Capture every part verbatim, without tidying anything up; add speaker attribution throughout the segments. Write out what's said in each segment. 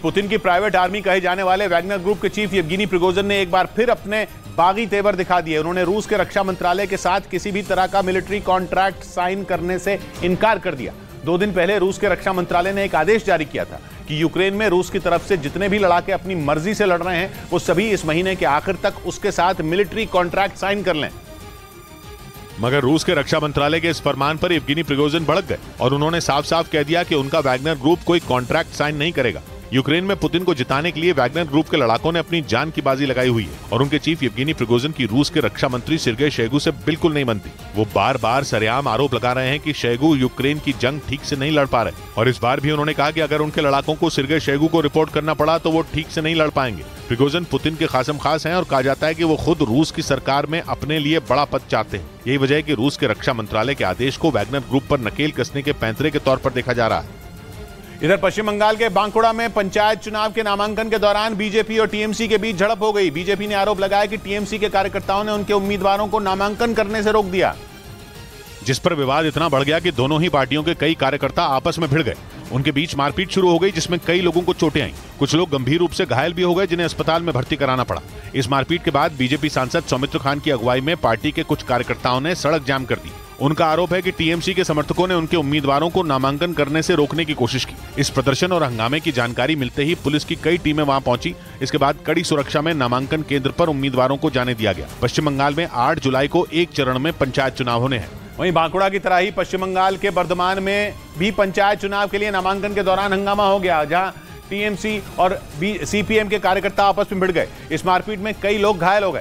Speaker 1: Putin की private army कहे जाने वाले वैगनर ग्रुप के चीफ येवगेनी प्रिगोजिन ने एक बार फिर अपने बागी तेवर दिखा दिए। उन्होंने रूस के रक्षा मंत्रालय के साथ किसी भी तरह का मिलिट्री कॉन्ट्रैक्ट साइन करने से इनकार कर दिया। दो दिन पहले रूस के रक्षा मंत्रालय ने एक आदेश जारी किया था कि यूक्रेन में रूस की तरफ से जितने भी लड़ाके अपनी मर्जी से लड़ रहे हैं वो सभी इस महीने के आखिर तक उसके साथ मिलिट्री कॉन्ट्रैक्ट साइन कर लें।
Speaker 2: मगर रूस के रक्षा मंत्रालय के इस फरमान पर येवगेनी प्रिगोजिन भड़क गए और उन्होंने साफ साफ कह दिया कि उनका वैगनर ग्रुप कोई कॉन्ट्रैक्ट साइन नहीं करेगा। यूक्रेन में पुतिन को जिताने के लिए वैगनर ग्रुप के लड़ाकों ने अपनी जान की बाजी लगाई हुई है और उनके चीफ येवगेनी प्रिगोजिन की रूस के रक्षा मंत्री सेर्गेई शोइगु से बिल्कुल नहीं बनती। वो बार बार सरेआम आरोप लगा रहे हैं कि शोइगु यूक्रेन की जंग ठीक से नहीं लड़ पा रहे और इस बार भी उन्होंने कहा कि अगर उनके लड़ाकों को सेर्गेई शोइगु को रिपोर्ट करना पड़ा तो वो ठीक से नहीं लड़ पाएंगे। प्रिगोजिन पुतिन के खासम खास हैं और कहा जाता है कि वो खुद रूस की सरकार में अपने लिए बड़ा पद चाहते हैं। यही वजह है कि रूस के रक्षा मंत्रालय के आदेश को वैगनर ग्रुप पर नकेल कसने के पैंतरे के तौर पर देखा जा रहा है।
Speaker 1: इधर पश्चिम बंगाल के बांकुड़ा में पंचायत चुनाव के नामांकन के दौरान बीजेपी और टीएमसी के बीच झड़प हो गई। बीजेपी ने आरोप लगाया कि टीएमसी के कार्यकर्ताओं ने उनके उम्मीदवारों को नामांकन करने से रोक दिया,
Speaker 2: जिस पर विवाद इतना बढ़ गया कि दोनों ही पार्टियों के कई कार्यकर्ता आपस में भिड़ गए। उनके बीच मारपीट शुरू हो गई जिसमें कई लोगों को चोटें आईं। कुछ लोग गंभीर रूप से घायल भी हो गए जिन्हें अस्पताल में भर्ती कराना पड़ा। इस मारपीट के बाद बीजेपी सांसद सौमित्र खान की अगुवाई में पार्टी के कुछ कार्यकर्ताओं ने सड़क जाम कर दी। उनका आरोप है कि टीएमसी के समर्थकों ने उनके उम्मीदवारों को नामांकन करने से रोकने की कोशिश की। इस प्रदर्शन और हंगामे की जानकारी मिलते ही पुलिस की कई टीमें वहां पहुंची। इसके बाद कड़ी सुरक्षा में नामांकन केंद्र पर उम्मीदवारों को जाने दिया गया। पश्चिम बंगाल में आठ जुलाई को एक चरण में पंचायत चुनाव होने हैं।
Speaker 1: वहीं बांकुड़ा की तरह ही पश्चिम बंगाल के बर्धमान में भी पंचायत चुनाव के लिए नामांकन के दौरान हंगामा हो गया, जहां टीएमसी और सीपीएम के कार्यकर्ता आपस में भिड़ गए। इस मारपीट में कई लोग घायल हो गए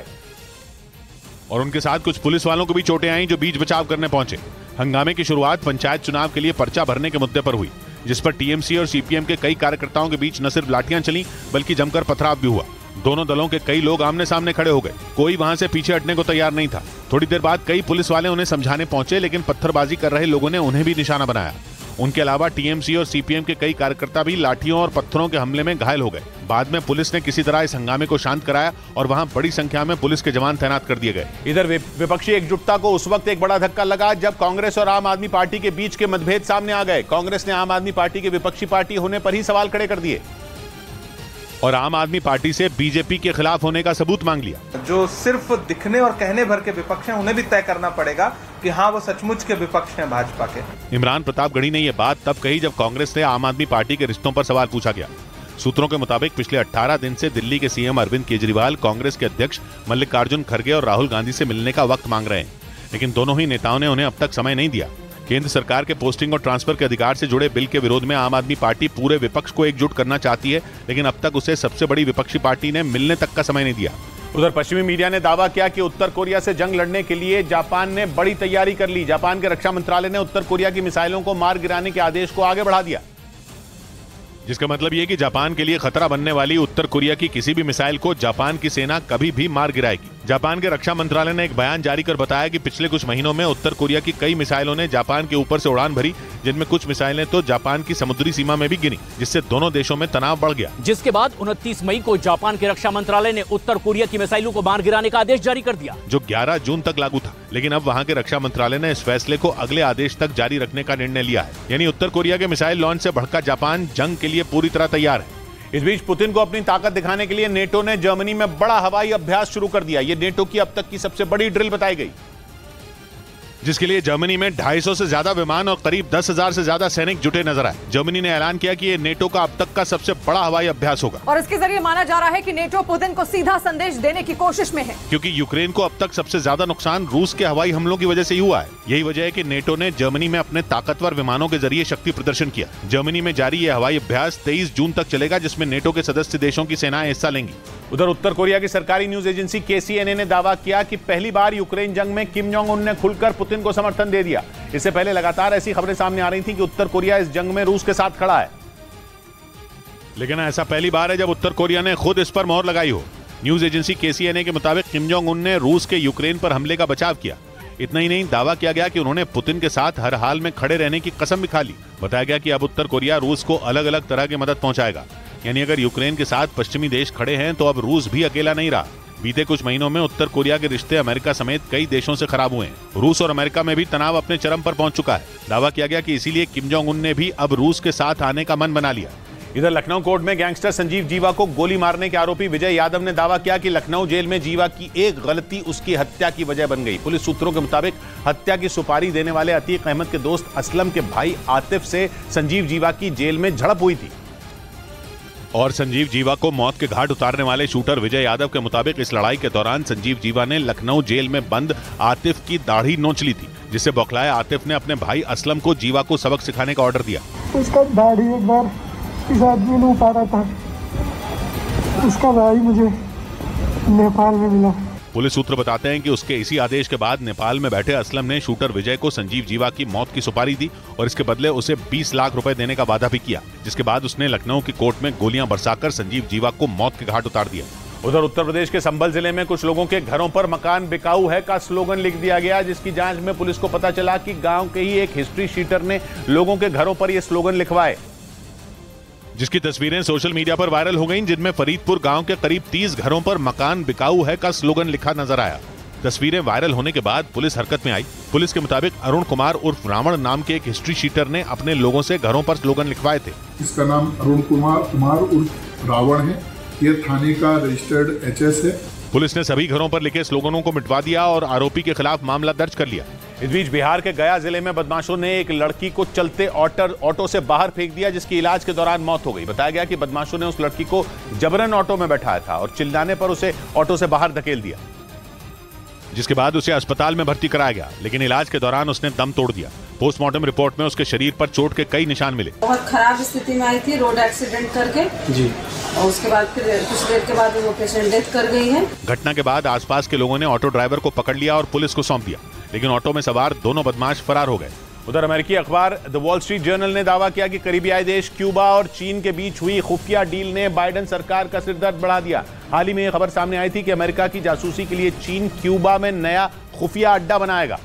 Speaker 2: और उनके साथ कुछ पुलिस वालों को भी चोटें आईं जो बीच बचाव करने पहुंचे। हंगामे की शुरुआत पंचायत चुनाव के लिए पर्चा भरने के मुद्दे पर हुई, जिस पर टीएमसी और सीपीएम के कई कार्यकर्ताओं के बीच न सिर्फ लाठियां चली बल्कि जमकर पथराव भी हुआ। दोनों दलों के कई लोग आमने सामने खड़े हो गए। कोई वहां से पीछे हटने को तैयार नहीं था। थोड़ी देर बाद कई पुलिस वाले उन्हें समझाने पहुंचे, लेकिन पत्थरबाजी कर रहे लोगों ने उन्हें भी निशाना बनाया। उनके अलावा टीएमसी और सीपीएम के कई कार्यकर्ता भी लाठियों और पत्थरों के हमले में घायल हो गए। बाद में पुलिस ने किसी तरह इस हंगामे को शांत कराया और वहां बड़ी संख्या में पुलिस के जवान तैनात कर दिए गए।
Speaker 1: इधर विपक्षी एकजुटता को उस वक्त एक बड़ा धक्का लगा जब कांग्रेस और आम आदमी पार्टी के बीच के मतभेद सामने आ गए। कांग्रेस ने आम आदमी पार्टी के विपक्षी पार्टी होने पर ही सवाल खड़े कर दिए
Speaker 2: और आम आदमी पार्टी से बीजेपी के खिलाफ होने का सबूत मांग लिया।
Speaker 3: जो सिर्फ दिखने और कहने भर के विपक्ष हैं, उन्हें भी तय करना पड़ेगा कि हाँ वो सचमुच के विपक्ष हैं भाजपा के।
Speaker 2: इमरान प्रतापगढ़ी ने यह बात तब कही जब कांग्रेस से आम आदमी पार्टी के रिश्तों पर सवाल पूछा गया। सूत्रों के मुताबिक पिछले अठारह दिन से दिल्ली के सीएम अरविंद केजरीवाल कांग्रेस के अध्यक्ष मल्लिकार्जुन खड़गे और राहुल गांधी से मिलने का वक्त मांग रहे हैं, लेकिन दोनों ही नेताओं ने उन्हें अब तक समय नहीं दिया। केंद्र सरकार के पोस्टिंग और ट्रांसफर के अधिकार से जुड़े बिल के विरोध में आम आदमी पार्टी पूरे विपक्ष को एकजुट करना चाहती है, लेकिन अब तक उसे सबसे बड़ी विपक्षी पार्टी ने मिलने तक का समय नहीं दिया।
Speaker 1: उधर पश्चिमी मीडिया ने दावा किया कि उत्तर कोरिया से जंग लड़ने के लिए जापान ने बड़ी तैयारी कर ली। जापान के रक्षा मंत्रालय ने उत्तर कोरिया की मिसाइलों को मार गिराने के आदेश को आगे बढ़ा दिया,
Speaker 2: जिसका मतलब यह कि जापान के लिए खतरा बनने वाली उत्तर कोरिया की किसी भी मिसाइल को जापान की सेना कभी भी मार गिराएगी। जापान के रक्षा मंत्रालय ने एक बयान जारी कर बताया कि पिछले कुछ महीनों में उत्तर कोरिया की कई मिसाइलों ने जापान के ऊपर से उड़ान भरी, जिनमें कुछ मिसाइलें तो जापान की समुद्री सीमा में भी गिरी, जिससे दोनों देशों में तनाव बढ़ गया।
Speaker 4: जिसके बाद उनतीस मई को जापान के रक्षा मंत्रालय ने उत्तर कोरिया की मिसाइलों को मार गिराने का आदेश जारी कर दिया,
Speaker 2: जो ग्यारह जून तक लागू था। लेकिन अब वहाँ के रक्षा मंत्रालय ने इस फैसले को अगले आदेश तक जारी रखने का निर्णय लिया है। यानी उत्तर कोरिया के मिसाइल लॉन्च से भड़का जापान जंग के लिए पूरी तरह तैयार है।
Speaker 1: इस बीच पुतिन को अपनी ताकत दिखाने के लिए नेटो ने जर्मनी में बड़ा हवाई अभ्यास शुरू कर दिया। ये नेटो की अब तक की सबसे बड़ी ड्रिल बताई गई,
Speaker 2: जिसके लिए जर्मनी में ढाई सौ से ज्यादा विमान और करीब दस हजार से ज्यादा सैनिक जुटे नजर आए। जर्मनी ने ऐलान किया कि ये नेटो का अब तक का सबसे बड़ा हवाई अभ्यास होगा
Speaker 5: और इसके जरिए माना जा रहा है कि नेटो पुतिन को सीधा संदेश देने की कोशिश में है,
Speaker 2: क्योंकि यूक्रेन को अब तक सबसे ज्यादा नुकसान रूस के हवाई हमलों की वजह से ही हुआ है। यही वजह है कि नेटो ने जर्मनी में अपने ताकतवर विमानों के जरिए शक्ति प्रदर्शन किया। जर्मनी में जारी ये हवाई अभ्यास तेईस जून तक चलेगा, जिसमें नेटो के सदस्य देशों की सेनाएं हिस्सा लेंगी।
Speaker 1: उधर उत्तर कोरिया की सरकारी न्यूज एजेंसी केसीएनए ने दावा किया कि पहली बार यूक्रेन जंग में किम जोंग उन ने खुलकर पुतिन को समर्थन दे दिया। इससे पहले लगातार ऐसी खबरें सामने आ रही थी कि उत्तर कोरिया इस जंग में रूस के साथ खड़ा है,
Speaker 2: लेकिन ऐसा पहली बार है जब उत्तर कोरिया ने खुद इस पर मोहर लगाई हो। न्यूज एजेंसी केसीएनए के मुताबिक किम जोंग उन ने रूस के यूक्रेन पर हमले का बचाव किया। इतना ही नहीं, दावा किया गया कि उन्होंने पुतिन के साथ हर हाल में खड़े रहने की कसम भी खा ली। बताया गया कि अब उत्तर कोरिया रूस को अलग अलग तरह की मदद पहुंचाएगा। यानी अगर यूक्रेन के साथ पश्चिमी देश खड़े हैं तो अब रूस भी अकेला नहीं रहा। बीते कुछ महीनों में उत्तर कोरिया के रिश्ते अमेरिका समेत कई देशों से खराब हुए हैं। रूस और अमेरिका में भी तनाव अपने चरम पर पहुंच चुका है। दावा किया गया कि इसीलिए किम जोंग उन ने भी अब रूस के साथ आने का मन बना लिया।
Speaker 1: इधर लखनऊ कोर्ट में गैंगस्टर संजीव जीवा को गोली मारने के आरोपी विजय यादव ने दावा किया कि लखनऊ जेल में जीवा की एक गलती उसकी हत्या की वजह बन गई। पुलिस सूत्रों के मुताबिक हत्या की सुपारी देने वाले अतीक अहमद के दोस्त असलम के भाई आतिफ से संजीव जीवा की जेल में झड़प हुई थी।
Speaker 2: और संजीव जीवा को मौत के घाट उतारने वाले शूटर विजय यादव के मुताबिक इस लड़ाई के दौरान संजीव जीवा ने लखनऊ जेल में बंद आतिफ की दाढ़ी नोच ली थी, जिससे बौखलाए आतिफ ने अपने भाई असलम को जीवा को सबक सिखाने का ऑर्डर दिया।
Speaker 6: उसका दाढ़ी एक बार इस आदमी ने उतारा था, उसका भाई मुझे नेपाल में मिला।
Speaker 2: पुलिस सूत्र बताते हैं कि उसके इसी आदेश के बाद नेपाल में बैठे असलम ने शूटर विजय को संजीव जीवा की मौत की सुपारी दी और इसके बदले उसे बीस लाख रुपए देने का वादा भी किया, जिसके बाद उसने लखनऊ की कोर्ट में गोलियां बरसाकर संजीव जीवा को मौत के घाट उतार दिया।
Speaker 1: उधर उत्तर प्रदेश के संभल जिले में कुछ लोगों के घरों पर मकान बिकाऊ है का स्लोगन लिख दिया गया, जिसकी जांच में पुलिस को पता चला कि गांव के ही एक हिस्ट्री शीटर ने लोगों के घरों पर यह स्लोगन लिखवाए,
Speaker 2: जिसकी तस्वीरें सोशल मीडिया पर वायरल हो गईं, जिनमें फरीदपुर गांव के करीब तीस घरों पर मकान बिकाऊ है का स्लोगन लिखा नजर आया। तस्वीरें वायरल होने के बाद पुलिस हरकत में आई। पुलिस के मुताबिक अरुण कुमार उर्फ रावण नाम के एक हिस्ट्री शीटर ने अपने लोगों से घरों पर स्लोगन लिखवाए थे।
Speaker 7: इसका नाम अरुण कुमार कुमार उर्फ रावण है। यह थाने का रजिस्टर्ड एच एस है।
Speaker 2: पुलिस ने सभी घरों पर लिखे स्लोगनों को मिटवा दिया और आरोपी के खिलाफ मामला दर्ज कर लिया।
Speaker 1: इस बीच बिहार के गया जिले में बदमाशों ने एक लड़की को चलते ऑटो से बाहर फेंक दिया, जिसकी इलाज के दौरान मौत हो गई। बताया गया कि बदमाशों ने उस लड़की को जबरन ऑटो में बैठाया था और चिल्लाने पर उसे ऑटो से बाहर धकेल दिया,
Speaker 2: जिसके बाद उसे अस्पताल में भर्ती कराया गया, लेकिन इलाज के दौरान उसने दम तोड़ दिया। पोस्टमार्टम रिपोर्ट में उसके शरीर पर चोट के कई निशान मिले।
Speaker 8: बहुत खराब स्थिति में आई थी, रोड एक्सीडेंट करके जी, और उसके बाद फिर कुछ देर के बाद वो पेशेंट डेथ कर गई है।
Speaker 2: घटना के बाद आसपास के लोगों ने ऑटो ड्राइवर को पकड़ लिया और पुलिस को सौंप दिया, लेकिन ऑटो में सवार दोनों बदमाश फरार हो गए।
Speaker 1: उधर अमेरिकी अखबार द वॉल स्ट्रीट जर्नल ने दावा किया कि करीबियाई देश क्यूबा और चीन के बीच हुई खुफिया डील ने बाइडेन सरकार का सिरदर्द बढ़ा दिया। हाल ही में यह खबर सामने आई थी कि अमेरिका की जासूसी के लिए चीन क्यूबा में नया खुफिया अड्डा बनाएगा,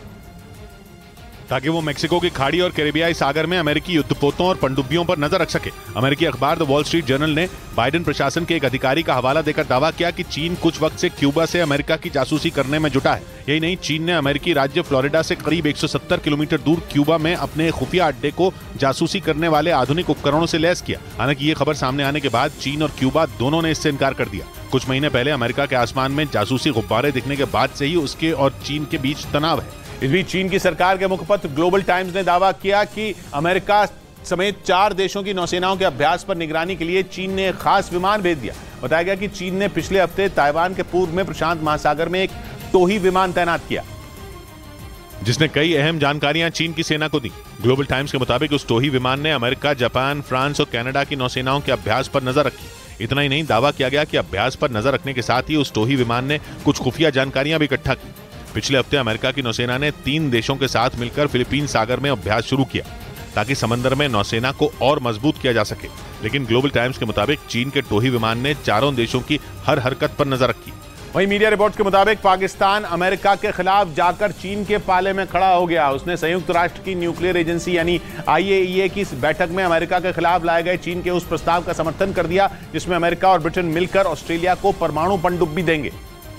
Speaker 2: ताकि वो मेक्सिको की खाड़ी और कैरिबियाई सागर में अमेरिकी युद्धपोतों और पनडुब्बियों पर नजर रख सके। अमेरिकी अखबार द वॉल स्ट्रीट जर्नल ने बाइडेन प्रशासन के एक अधिकारी का हवाला देकर दावा किया कि चीन कुछ वक्त से क्यूबा से अमेरिका की जासूसी करने में जुटा है। यही नहीं, चीन ने अमेरिकी राज्य फ्लोरिडा से करीब एक सौ सत्तर किलोमीटर दूर क्यूबा में अपने खुफिया अड्डे को जासूसी करने वाले आधुनिक उपकरणों से लैस किया। हालांकि ये खबर सामने आने के बाद चीन और क्यूबा दोनों ने इससे इनकार कर दिया। कुछ महीने पहले अमेरिका के आसमान में जासूसी गुब्बारे दिखने के बाद से ही उसके और चीन के बीच तनाव है।
Speaker 1: इस बीच चीन की सरकार के मुखपत्र ग्लोबल टाइम्स ने दावा किया कि अमेरिका समेत चार देशों की नौसेनाओं के अभ्यास पर निगरानी के लिए चीन ने एक खास विमान भेज दिया। बताया गया कि चीन ने पिछले हफ्ते ताइवान के पूर्व में प्रशांत महासागर में एक टोही विमान तैनात किया,
Speaker 2: जिसने कई अहम जानकारियां चीन की सेना को दी। ग्लोबल टाइम्स के मुताबिक उस टोही विमान ने अमेरिका, जापान, फ्रांस और कनाडा की नौसेनाओं के अभ्यास पर नजर रखी। इतना ही नहीं, दावा किया गया कि अभ्यास पर नजर रखने के साथ ही उस टोही विमान ने कुछ खुफिया जानकारियां भी इकट्ठा की। पिछले हफ्ते अमेरिका की नौसेना ने तीन देशों के साथ मिलकर फिलीपीन सागर में अभ्यास शुरू किया, ताकि समंदर में नौसेना को और मजबूत किया जा सके। लेकिन ग्लोबल टाइम्स के मुताबिक चीन के टोही विमान ने चारों देशों की हर हरकत पर नजर रखी।
Speaker 1: वहीं मीडिया रिपोर्ट्स के मुताबिक पाकिस्तान अमेरिका के खिलाफ जाकर चीन के पाले में खड़ा हो गया। उसने संयुक्त राष्ट्र की न्यूक्लियर एजेंसी यानी आई ए ई ए की इस बैठक में अमेरिका के खिलाफ लाए गए चीन के उस प्रस्ताव का समर्थन कर दिया, जिसमें अमेरिका और ब्रिटेन मिलकर ऑस्ट्रेलिया को परमाणु पनडुब्बी देंगे।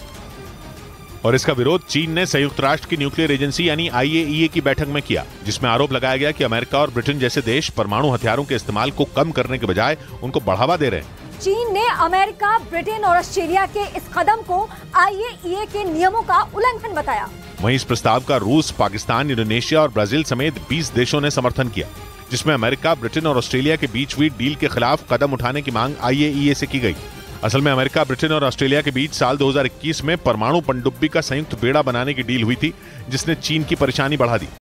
Speaker 2: और इसका विरोध चीन ने संयुक्त राष्ट्र की न्यूक्लियर एजेंसी यानी आई ए ई ए की बैठक में किया, जिसमें आरोप लगाया गया कि अमेरिका और ब्रिटेन जैसे देश परमाणु हथियारों के इस्तेमाल को कम करने के बजाय उनको बढ़ावा दे रहे हैं।
Speaker 5: चीन ने अमेरिका, ब्रिटेन और ऑस्ट्रेलिया के इस कदम को आई ए ई ए के नियमों का उल्लंघन बताया।
Speaker 2: वहीं इस प्रस्ताव का रूस, पाकिस्तान, इंडोनेशिया और ब्राजील समेत बीस देशों ने समर्थन किया, जिसमें अमेरिका, ब्रिटेन और ऑस्ट्रेलिया के बीच हुई डील के खिलाफ कदम उठाने की मांग आई ए ई ए से की गई। असल में अमेरिका, ब्रिटेन और ऑस्ट्रेलिया के बीच साल दो हज़ार इक्कीस में परमाणु पनडुब्बी का संयुक्त बेड़ा बनाने की डील हुई थी, जिसने चीन की परेशानी बढ़ा दी।